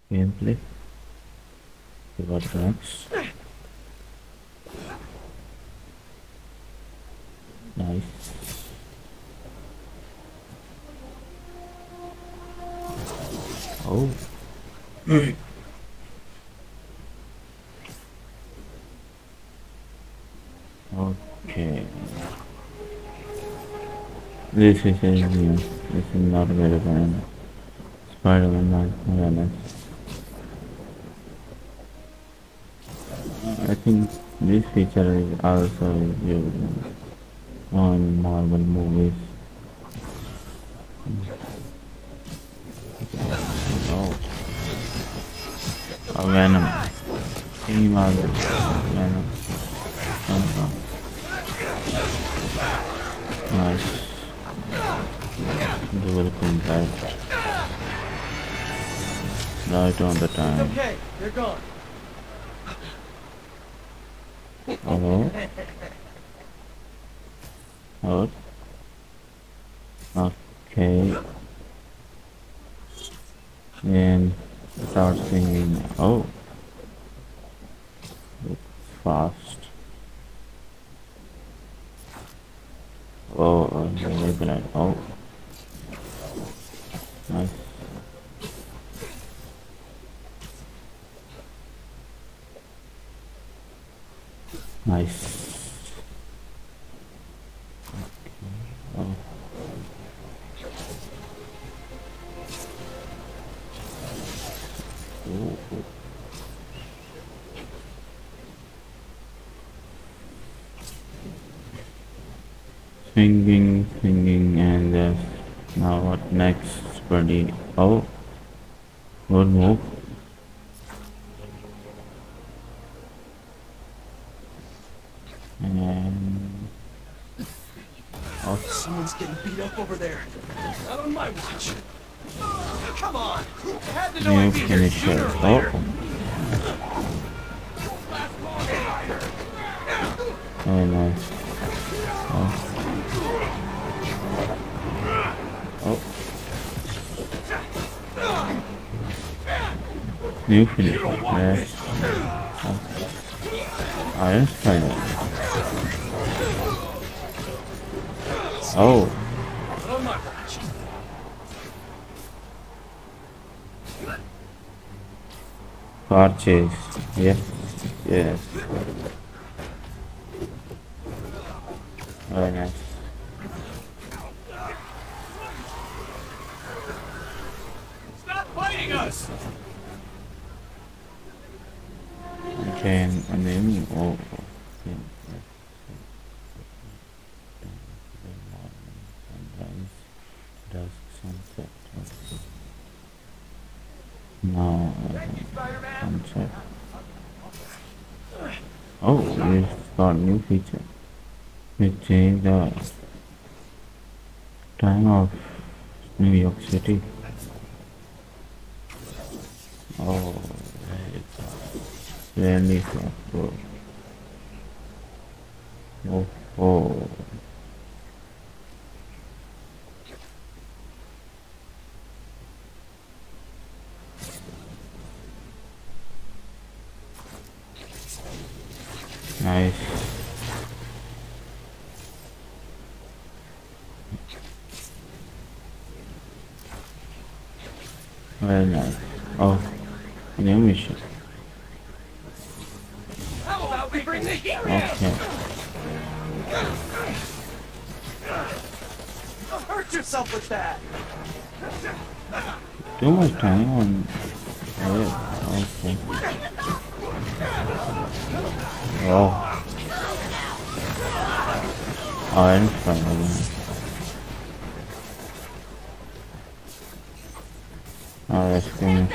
gameplay. See what's next. Nice. Oh. Okay. This is new. This is not available in Spider-Man Miles. I think this feature is also used on Marvel movies. Oh, Venom. Team Marvel. Venom. Nice. Dual combat. Right on the time. Okay, they're gone. Hello? What? Okay. And start singing. Oh. It's fast. Oh, regular. Oh. Nice. Nice. Oh. Ooh. Swinging, and now what next, buddy? Oh, good move. And oh, someone's getting beat up over there. Not on my watch. Come on, I had to know new I'd be here finisher. sooner or later. Oh, very nice. Oh. Oh. New finisher. Yes. Oh. Iron Spider. Oh. Not on my watch. Car chase. Yes. Yes. Very nice. Stop fighting us! Okay, and then oh. Okay. Sunrise, dusk, sunset. Now, sunset. Oh, we've got new feature. We changed the time of New York City. Oh, it's really cool. Oh, oh. Nice. Very nice. Oh, new mission. How about we bring the heat in? Okay. Don't hurt yourself with that. Too much time on. Okay. Oh. Iron Spider. Oh, that's finished.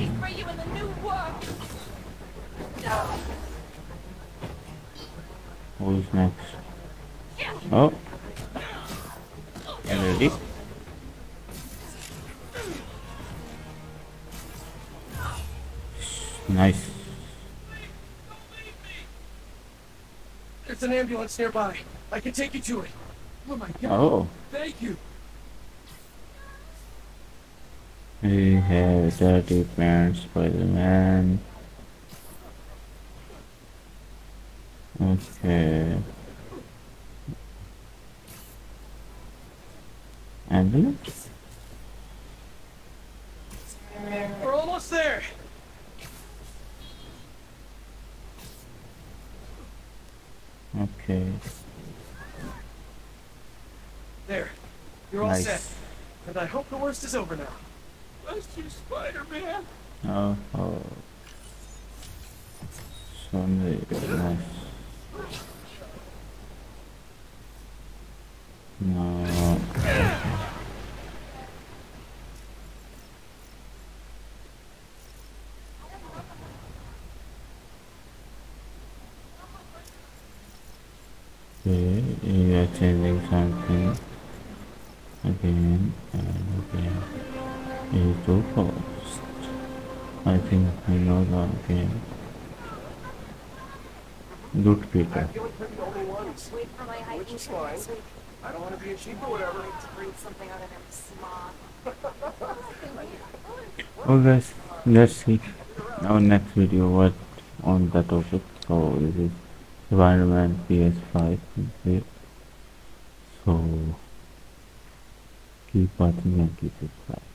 Who's next? Oh. You ready? Nice. There's an ambulance nearby. I can take you to it. Oh my god. Oh. Thank you. We have dirty pants, Spider-Man. Okay. Ambulance? We're almost there. Okay. There. You're all set. Nice. And I hope the worst is over now. Bless you, Spider-Man. Oh, oh. So nice. No. Okay, you are changing something again and again. It's too fast. I think I know the game. Good Peter. I feel like we're the only ones. Wait for my hiking Which is trip fine. next week. I don't want to be a sheep or whatever. To breathe something out of them smog. Oh guys, let's see our next video what on that topic. So this is Spider-Man PS5 complete. So keep watching and keep subscribing.